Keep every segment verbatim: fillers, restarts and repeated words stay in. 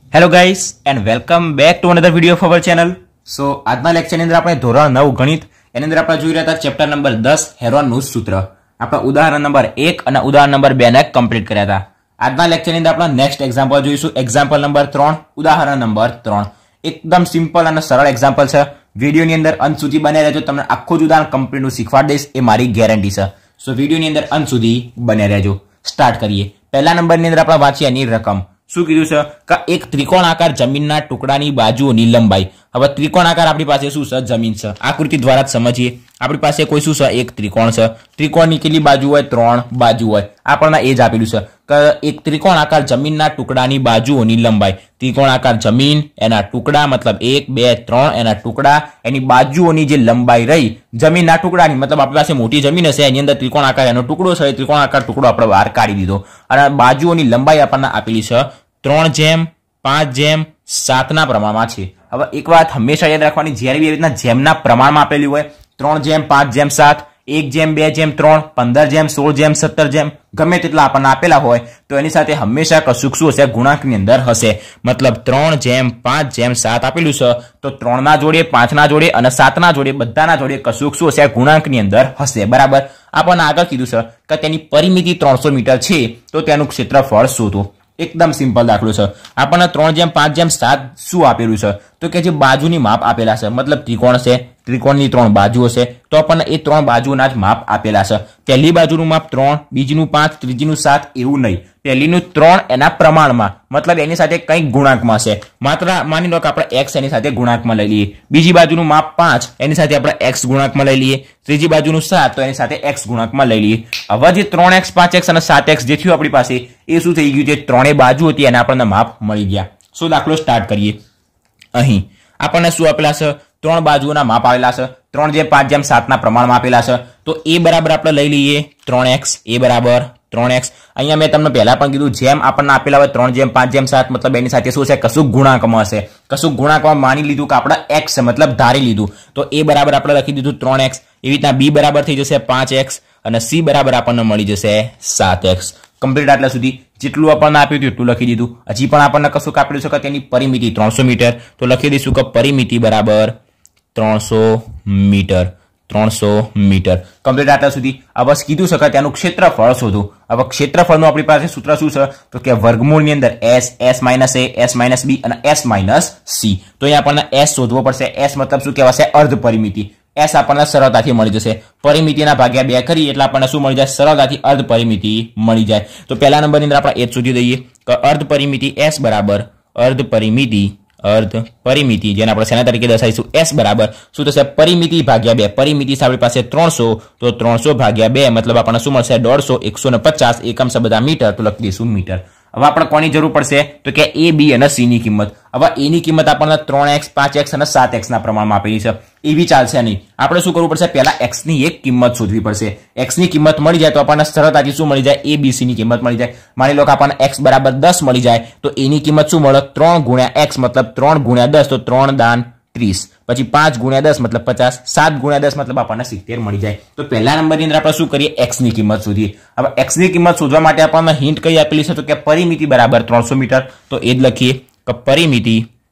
Hello guys and welcome back to another video of our channel. So આજના લેક્ચરની અંદર આપણે ધોરણ નવ ગણિત એની અંદર આપણે જોઈ રહ્યા હતા ચેપ્ટર નંબર દસ હેરોનનું સૂત્ર। આપણે ઉદાહરણ નંબર એક અને ઉદાહરણ નંબર બે ને કમ્પ્લીટ કર્યા હતા। આજના લેક્ચરની અંદર આપણે નેક્સ્ટ એક્ઝામ્પલ જોઈશું, એક્ઝામ્પલ નંબર ત્રણ, ઉદાહરણ નંબર ત્રણ। એકદમ સિમ્પલ અને સરળ એક્ઝામ્પલ છે। વિડીયોની અંદર અંત સુધી બને રહેજો, તમને આખું જ ઉદાહરણ કમ્પ્લીટનું શીખવાડી દઈશ, એ મારી ગેરંટી છે। સો વિડીયોની અંદર અંત સુધી બને રહેજો। સ્ટાર્ટ કરીએ। પહેલા નંબરની અંદર આપણે વાંચીએ એની રકમ। શું કીધું છે કે એક ત્રિકોણાકાર જમીનના ટુકડાની બાજુઓની લંબાઈ। હવે ત્રિકોણાકાર આપણી પાસે શું છે? જમીન છે। આકૃતિ દ્વારા જ સમજીએ। આપણી પાસે કોઈ શું છે? એક ત્રિકોણ છે। ત્રિકોણની કેટલી બાજુ હોય? ત્રણ બાજુ હોય। આપણને એ જ આપેલું છે કે એક ત્રિકોણાકાર જમીનના ટુકડાની બાજુઓની લંબાઈ। ત્રિકોણાકાર જમીન, એના ટુકડા મતલબ એક બે ત્રણ, એના ટુકડા, એની બાજુઓની જે લંબાઈ રહી જમીનના ટુકડાની, મતલબ આપણી પાસે મોટી જમીન હશે, એની અંદર ત્રિકોણાકાર એનો ટુકડો છે, ત્રિકોણાકાર ટુકડો આપણે બહાર કાઢી દીધો અને બાજુઓની લંબાઈ આપણને આપેલી છે ત્રણ જેમ પાંચ જેમ સાતના પ્રમાણમાં છે। હવે એક વાત હંમેશા યાદ રાખવાની, જ્યારે બી રીતના જેમના પ્રમાણમાં આપેલી હોય, ત્રણ જેમ પાંચ જેમ સાત, એક જેમ બે જેમ ત્રણ, પંદર જેમ સોળ જેમ સત્તર જેમ ગમે તેટલા આપણને આપેલા હોય તો એની સાથે હંમેશા કશુંક શું હશે? ગુણાંકની અંદર હશે। મતલબ ત્રણ જેમ પાંચ જેમ સાત આપેલું છે તો ત્રણના જોડે, પાંચના જોડે અને સાતના જોડે બધાના જોડે કશુંક શું હશે? ગુણાંકની અંદર હશે। બરાબર। આપણને આગળ કીધું છે કે તેની પરિમિતિ ત્રણસો મીટર છે તો તેનું ક્ષેત્રફળ શોધો। એકદમ સિમ્પલ દાખલો છે। આપણને ત્રણ જેમ પાંચ જેમ સાત શું આપેલું છે? તો કે જે બાજુની માપ આપેલા છે, મતલબ ત્રિકોણ છે, ત્રિકોણની ત્રણ બાજુઓ છે તો આપણને એ ત્રણ બાજુના જ માપ આપેલા છે। પહેલી બાજુનું માપ ત્રણ, બીજીનું પાંચ, ત્રીજીનું સાત એવું નહીં, પહેલીનું ત્રણ એના પ્રમાણમાં, મતલબ એની સાથે કંઈક ગુણાંકમાં છે। માત્ર માની લો કે આપણે એક્સ એની સાથે ગુણાંકમાં લઈ લઈએ, બીજી બાજુનું માપ પાંચ એની સાથે આપણે એક્સ ગુણાંકમાં લઈ લઈએ, ત્રીજી બાજુનું સાત તો એની સાથે એક્સ ગુણાંકમાં લઈ લઈએ। હવે જે ત્રણ એક્સ પાંચ એક્સ અને સાત એક્સ જે થયું આપણી પાસે એ શું થઈ ગયું? જે ત્રણેય બાજુ હતી એના આપણને માપ મળી ગયા। સો દાખલો સ્ટાર્ટ કરીએ। અહીં આપણને શું આપેલા છે? ત્રણ બાજુઓના માપ આવેલા છે, ત્રણ જેમ પાંચ જેમ સાતના પ્રમાણમાં આપેલા છે તો એ બરાબર આપણે લઈ લઈએ ત્રણ એક્સ, એ બરાબર ત્રણ એક્સ। અહીંયા મેં તમને પહેલા પણ કીધું, જેમ આપણને આપેલા હોય ત્રણ જેમ પાંચ જેમ સાત, મતલબ એની સાથે શું છે? કશું ગુણાંકમાં હશે। કશું ગુણાંકમાં માની લીધું કે આપણે એક્સ છે, મતલબ ધારી લીધું તો એ બરાબર આપણે લખી દીધું ત્રણ એક્સ। એવી રીતના બી બરાબર થઈ જશે પાંચ એક્સ અને સી બરાબર આપણને મળી જશે સાત એક્સ। કમ્પ્લીટ આટલા સુધી જેટલું આપણને આપ્યું હતું એટલું લખી દીધું। હજી પણ આપણને કશું આપેલું છે કે તેની પરિમિતિ ત્રણસો મીટર તો લખી દઈશું કે પરિમિતિ બરાબર ત્રણસો મીટર, ત્રણસો મીટર। કમ્પ્લીટ આટલા સુધી હવે કીધું છે કે તેનું ક્ષેત્રફળ શોધો। હવે ક્ષેત્રફળનું આપણી પાસે સૂત્ર શું છે? તો કે વર્ગમૂળની અંદર S, S minus A, S minus B અને એસ માઇનસ સી। તો અહીંયા આપણને એસ શોધવો પડશે। એસ મતલબ શું કહેવાશે? અર્ધ પરિમિતિ। એસ આપણને સરળતાથી મળી જશે। પરિમિતિના ભાગ્યા બે કરીએ એટલે આપણને શું મળી જાય? સરળતાથી અર્ધ પરિમિતિ મળી જાય। તો પહેલા નંબરની અંદર આપણે એ શોધી દઈએ કે અર્ધ પરિમિતિ એસ બરાબર અર્ધ પરિમિતિ અર્ધ પરિમિતિ જેને આપણે શેના તરીકે દર્શાવીશું? એસ બરાબર શું થશે? પરિમિતિ ભાગ્યા બે। પરિમિતિ છે આપણી પાસે ત્રણસો તો ત્રણસો ભાગ્યા બે મતલબ આપણને શું મળશે? દોઢસો, એકસો ને પચાસ એકમ છે બધા મીટર તો લખી દઈશું મીટર। હવે આપણે કોની જરૂર પડશે? તો કે એ, બી અને સી ની કિંમત। હવે એની કિંમત આપણને ત્રણ એક્સ પાંચ એક્સ અને સાત એક્સ ના પ્રમાણમાં આપેલી છે, એવી ચાલશે નહીં। આપણે શું કરવું પડશે? પહેલા એક્સ ની એક કિંમત શોધવી પડશે। એક્સ ની કિંમત મળી જાય તો આપણને સરળતાથી શું મળી જાય? એ, બી, સી ની કિંમત મળી જાય। માની લો કે આપણને એક્સ બરાબર દસ મળી જાય તો એની કિંમત શું મળે? ત્રણ ગુણ્યા એક્સ મતલબ ત્રણ ગુણ્યા દસ તો ત્રણ દાન ત્રીસ, પછી પાંચ ગુણ્યા દસ મતલબ પચાસ, સાત ગુણ્યા દસ મતલબ આપણને સિત્તેર મળી જાય। તો પહેલા નંબરની અંદર આપણે શું કરીએ? એક્સ ની કિંમત શોધીએ। હવે એક્સ ની કિંમત શોધવા માટે આપણને હિન્ટ કઈ આપેલી છે? તો કે પરિમિતિ બરાબર ત્રણસો મીટર તો એ જ લખીએ કે પરિમિતિ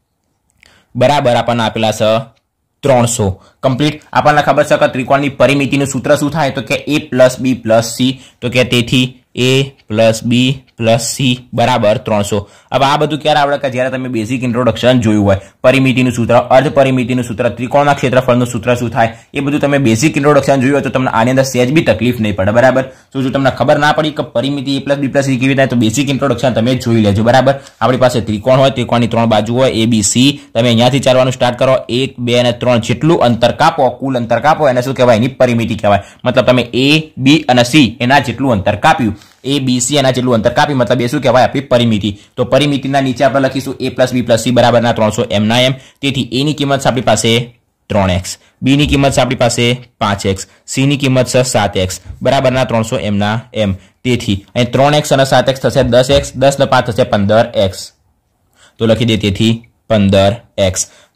બરાબર આપણને આપેલા છે ત્રણસો। કમ્પ્લીટ આપણને ખબર છે કે ત્રિકોણની પરિમિતિનું સૂત્ર શું થાય? તો કે A plus B plus C, તો કે તેથી A plus B plus C બરાબર ત્રણસો। હવે આ બધું ક્યારે આવડે? કે જ્યારે તમે બેઝિક ઇન્ટ્રોડક્શન જોયું હોય, પરિમિતિનું સૂત્ર, અર્ધ પરિમિતિનું સૂત્ર, ત્રિકોણના ક્ષેત્રફળનું સૂત્ર શું થાય એ બધું તમે બેઝિક ઇન્ટ્રોડક્શન જોયું હોય તો તમને આની અંદર સહેજ બી તકલીફ નહીં પડે। બરાબર। તો જો તમને ખબર ના પડી કે પરિમિતિ A plus B plus C કેવી થાય તો બેઝિક ઇન્ટ્રોડક્શન તમે જોઈ લેજો। બરાબર। આપણી પાસે ત્રિકોણ હોય, ત્રિકોણની ત્રણ બાજુ હોય એ, બી, સી, તમે અહીંયાથી ચાલવાનું સ્ટાર્ટ કરો, એક બે અને ત્રણ જેટલું અંતર કાપો, કુલ અંતર કાપો એને શું કહેવાય? એની પરિમિતિ કહેવાય। મતલબ તમે એ, બી અને સી એના જેટલું અંતર કાપ્યું, એ, બી, સી એના જેટલું અંતર કાપી મતલબ એ શું કહેવાય? આપણી પરિમિતિ। તો પરિમિતિના નીચે આપણે લખીશું A plus B plus C બરાબરના ત્રણસો એમના એમ। તેથી એની કિંમત છે આપણી પાસે ત્રણ એક્સ, બી ની કિંમત છે આપણી પાસે પાંચ એક્સ, સી ની કિંમત છે સાત એક્સ બરાબરના ત્રણસો એમના એમ। તેથી અહીં ત્રણ એક્સ અને સાત એક્સ થશે દસ એક્સ, દસ ને પાંચ થશે પંદર એક્સ તો લખી દે તેથી પંદર એક્સ।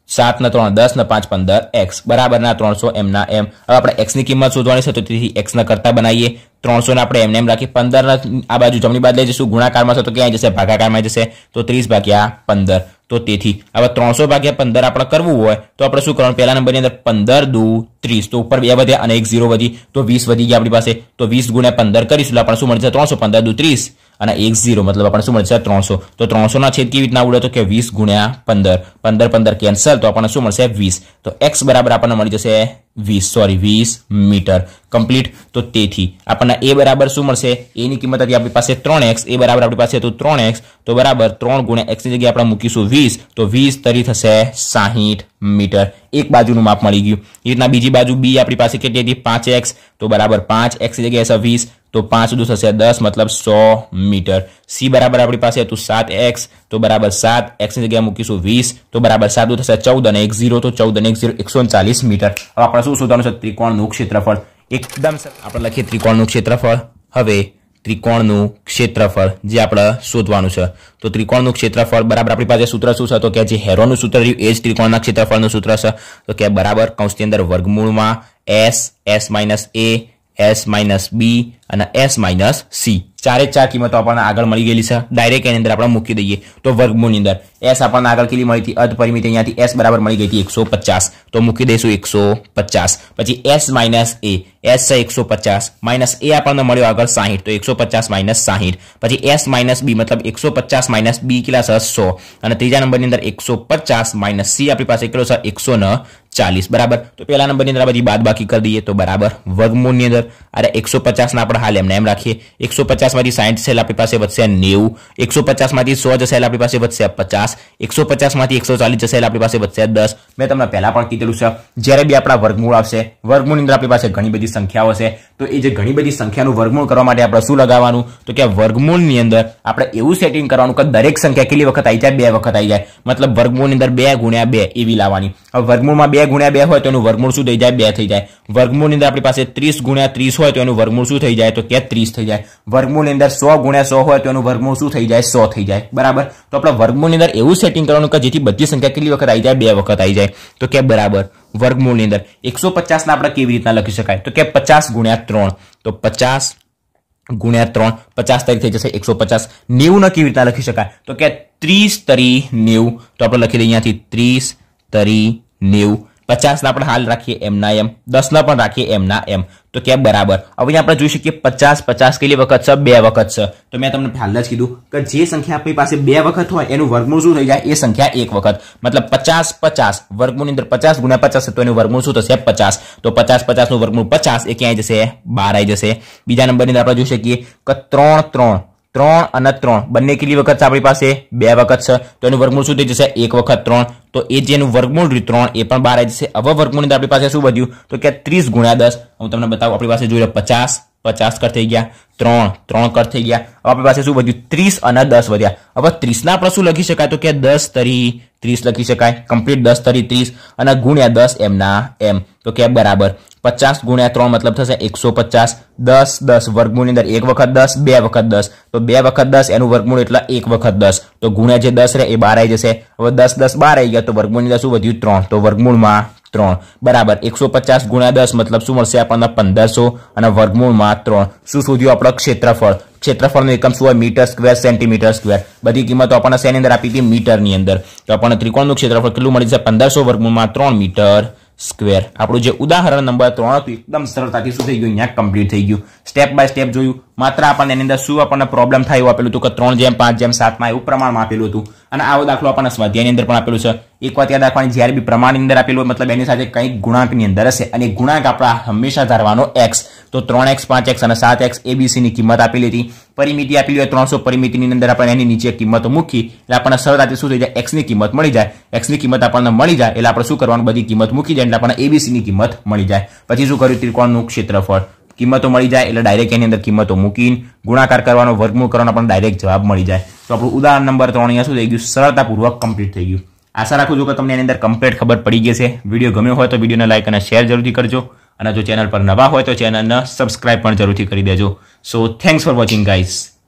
સાત ને ત્રણ દસ ને પાંચ પંદર એક્સ બરાબર ના ત્રણસો એમના એમ. હવે આપણે એક્સની કિંમત શોધવાની છે, તો તેથી એક્સના કરતા બનાવીએ. ત્રણસો ને આપણે એમને એમ રાખીએ. પંદર આ બાજુ જમણી બાજુ લઈ જઈશું, ગુણાકારમાં છે તો ક્યાં જશે? ભાગાકારમાં જશે. તો ત્રીસ ભાગ્યા પંદર. તો તેથી હવે ત્રણસો ભાગ્યા પંદર આપણે કરવું હોય તો આપણે શું કરવાનું? પહેલા નંબરની અંદર પંદર દુ ત્રીસ, તો ઉપર બે વધ્યા અને એક ઝીરો વધી, તો વીસ વધી ગયા આપણી પાસે. તો વીસ ગુણ્યા પંદર કરીશું એટલે આપણને શું મળશે? ત્રણસો. પંદર દુ ત્રીસ અને એક ઝીરો મતલબ આપણને શું મળશે? ત્રણસો. તો ત્રણસો ના છેદ કેવી રીતના ઉડે? તો કે વીસ ગુણ્યા પંદર. પંદર પંદર કેન્સલ, તો આપણને શું મળશે? વીસ. તો એક્સ બરાબર આપણને મળી જશે વીસ, સોરી વીસ મીટર કમ્પ્લીટ. તો તેથી આપણને એ બરાબર શું મળશે? એની કિંમત હતી આપણી પાસે ત્રણ એક્સ, એ બરાબર આપણી પાસે હતું ત્રણ એક્સ, તો બરાબર ત્રણ ગુણ્યા એક્સની જગ્યાએ આપણે મૂકીશું વીસ, તો વીસ તરી થશે સાહીઠ મીટર. એક બાજુનું માપ મળી ગયું. એ રીતના બીજી બાજુ બી આપણી પાસે કેટલી હતી? પાંચ એક્સ, તો બરાબર પાંચ એક્સની જગ્યાએ હશે વીસ, તો પાંચ દુ થશે દસ મતલબ સો મીટર. સી બરાબર આપણી પાસે હતું સાત એક્સ, તો બરાબર સાત એક્સની જગ્યાએ મૂકીશું વીસ, તો બરાબર સાત દુ થશે ચૌદ અને એક ઝીરો, તો ચૌદ અને એક ઝીરો એકસો ચાલીસ મીટર. હવે આપણે શું શોધવાનું છે? ત્રિકોણનું ક્ષેત્રફળ. એકદમ આપણે લખીએ ત્રિકોણનું ક્ષેત્રફળ. હવે ત્રિકોણનું ક્ષેત્રફળ જે આપણે શોધવાનું છે, તો ત્રિકોણનું ક્ષેત્રફળ બરાબર આપણી પાસે સૂત્ર શું છે? તો કે જે હેરોનું સૂત્ર રહ્યું એ જ ત્રિકોણના ક્ષેત્રફળનું સૂત્ર છે. તો કે બરાબર કૌંસની અંદર વર્ગમૂળમાં S, S minus A, S minus B અને એસ માઇનસ સી ચારે ચાર કિંમતો આપણને આગળ મળી ગયેલી છે. ડાયરેક્ટ એની અંદર આપણે મૂકી દઈએ. તો વર્ગમૂળની અંદર એસ આપણને આગળ કેટલી મળી હતી? અર્ધ પરિમિતિ. અહીંયાથી એસ બરાબર મળી ગઈ હતી એકસો પચાસ, તો મૂકી દઈશું એકસો પચાસ. પછી એસ માઇનસ એ, એસ છે એકસો પચાસ, માઇનસ એ આપણને મળ્યો આગળ સાહીઠ, તો એકસો પચાસ માઇનસ સાહીઠ. પછી એસ માઇનસ બી મતલબ એકસો પચાસ માઇનસ બી કેટલા છે? સો. અને ત્રીજા નંબરની અંદર એકસો પચાસ માઇનસ સી આપણી પાસે કેટલો છે? એકસો ચાલીસ બરાબર. તો પહેલા નંબરની અંદર બધી બાદ બાકી કરી દઈએ, તો બરાબર વર્ગમૂળની અંદર અરે એકસો પચાસ ના આપણે હાલ એમને એમ રાખીએ. એકસો પચાસ માંથી સાહીઠ છે આપણી પાસે વધશે નેવું, એકસો પચાસ માંથી સો જશે આપણી પાસે વધશે પચાસ, એકસો પચાસ માંથી એકસો ચાલીસ જશે આપણી પાસે વધશે દસ. મેં તમને પહેલા પણ કીધેલું છે, જ્યારે બી આપણા વર્ગમૂળ આવશે, વર્ગમૂળની અંદર આપણી પાસે ઘણી બધી સંખ્યાઓ છે, તો એ જે ઘણી બધી સંખ્યાનું વર્ગમૂળ કરવા માટે આપણે શું લગાવવાનું? તો કે વર્ગમૂળની અંદર આપણે એવું સેટિંગ કરવાનું કે દરેક સંખ્યા કેટલી વખત આવી જાય? બે વખત આવી જાય. મતલબ વર્ગમૂળની અંદર બે ગુણ્યા બે એવી લાવવાની. હવે વર્ગમૂળમાં બે ગુણ્યા બે હોય તો એનું વર્ગમૂળ શું થઈ જાય? બે થઈ જાય. વર્ગમૂળની અંદર આપણી પાસે ત્રીસ ગુણ્યા ત્રીસ હોય તો એનું વર્ગમૂળ શું થઈ જાય? તો કે ત્રીસ થઈ જાય. વર્ગમૂળની અંદર સો ગુણ્યા સો હોય તો એનું વર્ગમૂળ શું થઈ જાય? સો થઈ જાય બરાબર. તો આપણે વર્ગમૂળની અંદર એવું સેટિંગ કરવાનું કે જેથી બધી સંખ્યા કેટલી વખત આવી જાય? બે વખત આવી જાય. તો કે બરાબર વર્ગમૂળની અંદર એકસો પચાસ ના આપણે કેવી રીતના લખી શકાય? તો કે પચાસ ગુણ્યા ત્રણ, તો પચાસ ગુણ્યા ત્રણ પચાસ તરી થઈ જશે એકસો પચાસ. નેવું ના કેવી રીતના લખી શકાય? તો કે ત્રીસ તરી નેવું, તો આપણે લખી દઈએ અહીંયાથી ત્રીસ તરી નેવું. પચાસ ના આપણે હાલ રાખીએ એમના એમ, દસ ના પણ રાખીએ એમના એમ, તો કે બરાબર. હવે આપણે જોઈ શકીએ પચાસ પચાસ કેટલી વખત છે? બે વખત છે. તો મેં તમને હાલ જ કીધું કે જે સંખ્યા આપણી પાસે બે વખત હોય એનું વર્ગમૂળ શું થઈ જાય? એ સંખ્યા એક વખત. મતલબ પચાસ પચાસ વર્ગમૂળની અંદર પચાસ ગુણ્યા પચાસ, તો એનું વર્ગમૂળ શું થશે? પચાસ. તો પચાસ પચાસ નું વર્ગમૂળ પચાસ, એ ક્યાં જશે? બાર આવી જશે. બીજા નંબરની અંદર આપણે જોઈ શકીએ કે ત્રણ ત્રણ ત્રણ અને ત્રણ બંને કેટલી વખત છે આપણી પાસે? બે વખત છે. તો એનું વર્ગમૂળ શું થઈ જશે? એક વખત ત્રણ. તો એ જેનું વર્ગમૂળ રહ્યું ત્રણ એ પણ બાર આવી જશે. હવે વર્ગમૂળની અંદર આપણી પાસે શું વધ્યું? તો કે ત્રીસ ગુણ્યા દસ. હું તમને બતાવું. આપણી પાસે જોઈ લો પચાસ પચાસ કટ થઈ ગયા, ત્રણ ત્રણ કટ થઈ ગયા. હવે આપણી પાસે શું વધ્યું? ત્રીસ અને દસ વધ્યા. હવે ત્રીસ ના આપણે શું લખી શકાય? તો કે દસ તરી ત્રીસ લખી શકાય. કમ્પ્લીટ દસ તરી ત્રીસ અને ગુણ્યા દસ એમના એમ, તો કે બરાબર પચાસ ગુણ્યા ત્રણ મતલબ થશે એકસો પચાસ. દસ દસ વર્ગમૂળની અંદર એક વખત દસ, બે વખત દસ, તો બે વખત દસ એનું વર્ગમૂળ એટલે એક વખત દસ, તો ગુણ્યા જે દસ રહે એ બાર આવી જશે. હવે દસ દસ બાર આવી ગયા, તો વર્ગમૂળની અંદર શું વધ્યું? ત્રણ, તો વર્ગમૂળમાં ત્રણ બરાબર એકસો પચાસ ગુણ્યા દસ મતલબ શું મળશે આપણને? પંદરસો અને વર્ગમૂળમાં ત્રણ. શું શોધ્યું? આપણો ક્ષેત્રફળ. ક્ષેત્રફળનું એકમ શું હોય? Metre square, centimetre square. બધી કિંમતો આપણને શેની અંદર આપી હતી? મીટરની અંદર. તો આપણને ત્રિકોણનું ક્ષેત્રફળ કેટલું મળી જશે? પંદરસો વર્ગમૂળમાં ત્રણ મીટર સ્ક્વેર. આપણું જે ઉદાહરણ નંબર ત્રણ હતું એકદમ સરળતાથી શું થઈ ગયું? અહીંયા કમ્પ્લીટ થઈ ગયું. સ્ટેપ બાય સ્ટેપ જોયું. માત્ર આપણને એની અંદર શું આપણને પ્રોબ્લેમ થાય એવું આપેલું હતું કે ત્રણ જેમ પાંચ જેમ સાતમાં એવું પ્રમાણમાં આપેલું હતું. અને આવો દાખલો આપણને સ્વાધ્યાયની અંદર પણ આપેલું છે. એક વાત યાદ રાખવાની, જ્યારે બી પ્રમાણની અંદર આપેલું હોય મતલબ એની સાથે કંઈક ગુણાંકની અંદર હશે, અને ગુણાંક આપણા હંમેશા ધારવાનો એક્સ. તો ત્રણ એક્સ પાંચ એક્સ અને સાત એક્સ એબીસી ની કિંમત આપેલી હતી. પરિમિતિ આપેલી હોય ત્રણસો, પરિમિતિની અંદર આપણે એની નીચે કિંમતો મૂકી એટલે આપણને સરળતાથી શું થઈ જાય? એક્સ ની કિંમત મળી જાય. એક્સ ની કિંમત આપણને મળી જાય એટલે આપણે શું કરવાનું? બધી કિંમત મૂકી જાય એટલે આપણને એબીસી ની કિંમત મળી જાય. પછી શું કર્યું? ત્રિકોણનું ક્ષેત્રફળ. કિંમતો મળી જાય એટલે ડાયરેક્ટ એની અંદર કિંમતો મૂકીને ગુણાકાર કરવાનો, વર્ગમૂળ કરવાનો આપણને ડાયરેક્ટ જવાબ મળી જાય. તો આપણું ઉદાહરણ નંબર ત્રણ અહીંયા શું થઈ ગયું? સરળતાપૂર્વક કમ્પ્લીટ થઈ ગયું. આશા રાખું છું કે તમને એની અંદર કમ્પ્લીટ ખબર પડી ગઈ છે. વિડીયો ગમ્યો હોય તો વિડીયોને લાઈક અને શેર જરૂરથી કરજો, અને જો ચેનલ પર નવા હોય તો ચેનલને સબસ્ક્રાઇબ પણ જરૂરથી કરી દેજો. So thanks for watching guys.